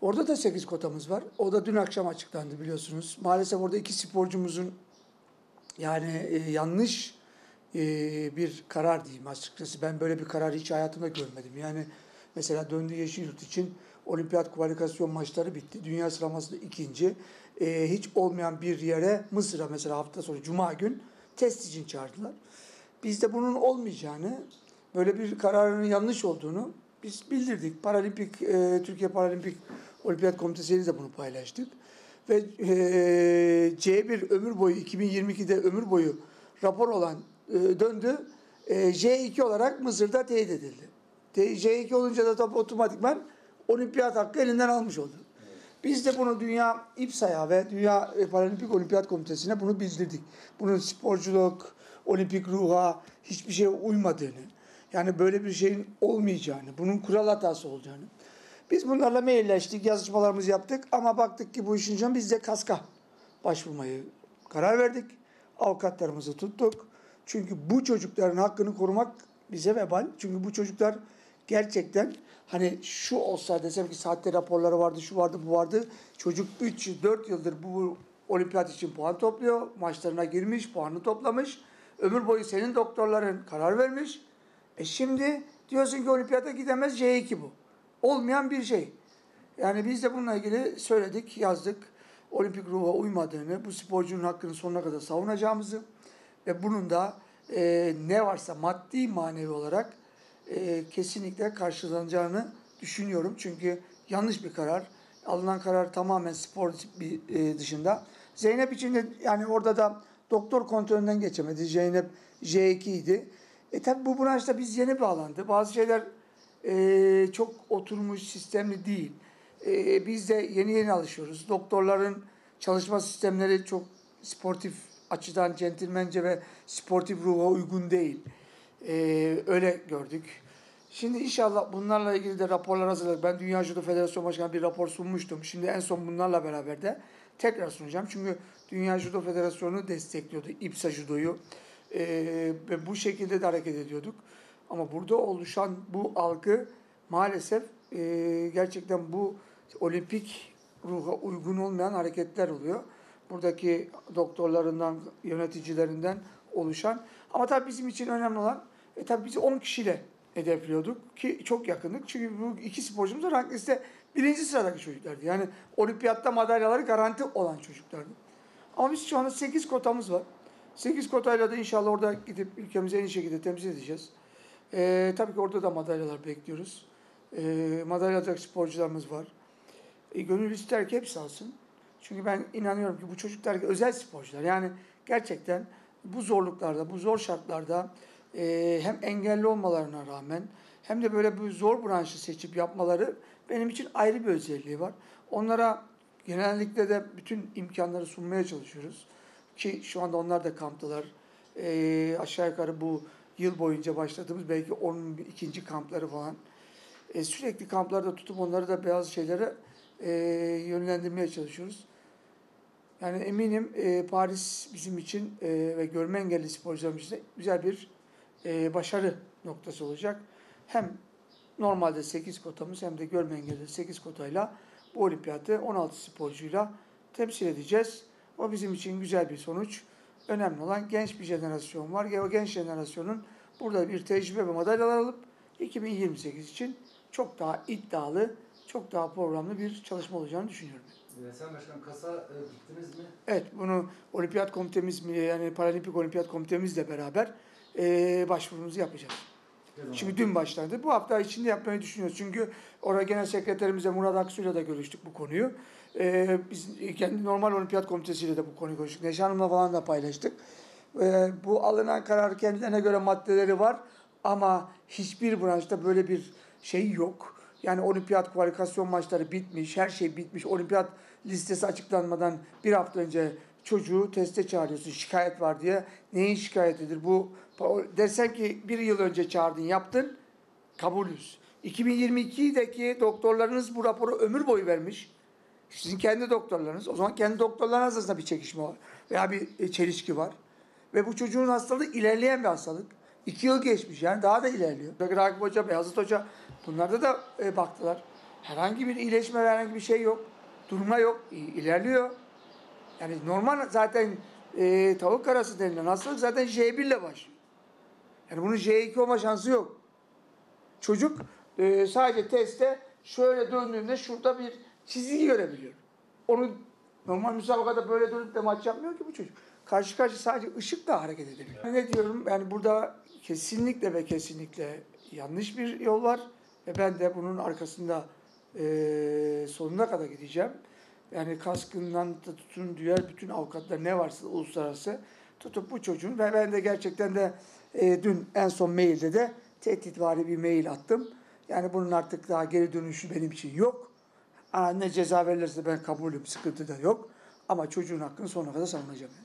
Orada da 8 kotamız var. O da dün akşam açıklandı biliyorsunuz. Maalesef orada 2 sporcumuzun yanlış bir karar diyeyim açıkçası. Ben böyle bir karar hiç hayatımda görmedim. Yani mesela Döndü Yeşilyurt için olimpiyat kualifikasyon maçları bitti. Dünya sıralamasında ikinci. Hiç olmayan bir yere Mısır'a mesela hafta sonu Cuma gün test için çağırdılar. Biz de bunun olmayacağını, böyle bir kararın yanlış olduğunu biz bildirdik. Türkiye Paralimpik Olimpiyat Komitesi'yle de bunu paylaştık. Ve C1 ömür boyu 2022'de ömür boyu rapor olan döndü. J2 olarak Mısır'da teyit edildi. J2 olunca da tabii otomatikman olimpiyat hakkı elinden almış oldu. Biz de bunu Dünya İPSA'ya ve Dünya Paralimpik Olimpiyat Komitesi'ne bunu bildirdik. Bunun sporculuk, olimpik ruha hiçbir şeye uymadığını, yani böyle bir şeyin olmayacağını, bunun kural hatası olacağını. Biz bunlarla mailleştik, yazışmalarımızı yaptık ama baktık ki bu işin için biz de KASK'a başvurmayı karar verdik. Avukatlarımızı tuttuk. Çünkü bu çocukların hakkını korumak bize vebal. Çünkü bu çocuklar gerçekten hani şu olsa desem ki sahte raporları vardı, şu vardı, bu vardı. Çocuk 3-4 yıldır bu olimpiyat için puan topluyor. Maçlarına girmiş, puanını toplamış. Ömür boyu senin doktorların karar vermiş. Şimdi diyorsun ki olimpiyata gidemez, J2 bu. Olmayan bir şey. Yani biz de bununla ilgili söyledik, yazdık. Olimpik ruha uymadığını, bu sporcunun hakkını sonuna kadar savunacağımızı ve bunun da ne varsa maddi manevi olarak kesinlikle karşılanacağını düşünüyorum. Çünkü yanlış bir karar. Alınan karar tamamen spor dışında. Zeynep için de yani orada da doktor kontrolünden geçemedi. Zeynep J2 idi. Tabi bu branşta biz yeni bağlandı. Bazı şeyler çok oturmuş, sistemli değil. Biz de yeni alışıyoruz. Doktorların çalışma sistemleri çok sportif açıdan centilmence ve sportif ruha uygun değil. Öyle gördük. Şimdi inşallah bunlarla ilgili de raporlar hazırladık. Ben Dünya Judo Federasyonu Başkanı bir rapor sunmuştum. Şimdi en son bunlarla beraber de tekrar sunacağım. Çünkü Dünya Judo Federasyonu destekliyordu İPSA Judo'yu. Ve bu şekilde de hareket ediyorduk. Ama burada oluşan bu algı maalesef gerçekten bu olimpik ruha uygun olmayan hareketler oluyor. Buradaki doktorlarından, yöneticilerinden oluşan. Ama tabii bizim için önemli olan, tabii biz 10 kişiyle hedefliyorduk ki çok yakındık. Çünkü bu iki sporcumuz da rank liste 1. sıradaki çocuklardı. Yani olimpiyatta madalyaları garanti olan çocuklardı. Ama biz şu anda 8 kotamız var. 8 kotayla da inşallah orada gidip ülkemizi en iyi şekilde temsil edeceğiz. Tabii ki orada da madalyalar bekliyoruz. Madalya alacak sporcularımız var. Gönül ister ki hepsi alsın. Çünkü ben inanıyorum ki bu çocuklar özel sporcular. Yani gerçekten bu zorluklarda, bu zor şartlarda hem engelli olmalarına rağmen hem de böyle bir zor branşı seçip yapmaları benim için ayrı bir özelliği var. Onlara genellikle de bütün imkanları sunmaya çalışıyoruz. Ki şu anda onlar da kamptalar. Aşağı yukarı bu yıl boyunca başladığımız belki 12. kampları falan. Sürekli kamplarda tutup onları da bazı şeylere yönlendirmeye çalışıyoruz. Yani eminim Paris bizim için ve görme engelli sporcularımız için güzel bir başarı noktası olacak. Hem normalde 8 kotamız hem de görme engelli 8 kotayla bu olimpiyatı 16 sporcuyla temsil edeceğiz. O bizim için güzel bir sonuç. Önemli olan genç bir jenerasyon var. O genç jenerasyonun burada bir tecrübe ve madalyalar alıp 2028 için çok daha iddialı, çok daha programlı bir çalışma olacağını düşünüyorum. Sayın Başkan, KAS'a gittiniz mi? Evet, bunu Olimpiyat Komitemiz, yani Paralimpik Olimpiyat Komitemizle beraber başvurumuzu yapacağız. Çünkü dün başlandı. Bu hafta içinde yapmayı düşünüyoruz. Çünkü orada Genel Sekreterimizle Murat Aksu'yla da görüştük bu konuyu. Biz kendi normal Olimpiyat Komitesi'yle de bu konuyu konuştuk. Neşe Hanım'la falan da paylaştık. Bu alınan karar kendilerine göre maddeleri var ama hiçbir branşta böyle bir şey yok. Yani olimpiyat kualifikasyon maçları bitmiş, her şey bitmiş. Olimpiyat listesi açıklanmadan bir hafta önce çocuğu teste çağırıyorsun, şikayet var diye. Neyin şikayetidir? Bu dersen ki bir yıl önce çağırdın, yaptın, kabulüz. 2022'deki doktorlarınız bu raporu ömür boyu vermiş. Sizin kendi doktorlarınız. O zaman kendi doktorlarınız arasında bir çekişme var. Veya bir çelişki var. Ve bu çocuğun hastalığı ilerleyen bir hastalık. 2 yıl geçmiş yani daha da ilerliyor. Rakip Hoca, Beyazıt Hoca bunlarda da baktılar. Herhangi bir iyileşme, herhangi bir şey yok. Durma yok. İlerliyor. Yani normal zaten tavuk karası denilen hastalık zaten J1 ile başlıyor. Yani bunun J2 olma şansı yok. Çocuk sadece testte şöyle döndüğünde şurada bir çizgi görebiliyor. Onu normal müsabakada böyle dönüp de maç yapmıyor ki bu çocuk. Karşı karşı sadece ışıkla hareket edebiliyor. Ne diyorum? Yani burada kesinlikle ve kesinlikle yanlış bir yol var. Ve ben de bunun arkasında sonuna kadar gideceğim. Yani kaskından da tutun diğer bütün avukatlar ne varsa uluslararası tutup bu çocuğun ve ben de gerçekten de dün en son mailde de tehditvari bir mail attım. Yani bunun artık daha geri dönüşü benim için yok. Ne ceza verirse ben kabulüm, sıkıntı da yok. Ama çocuğun hakkını sonuna kadar savunacağım.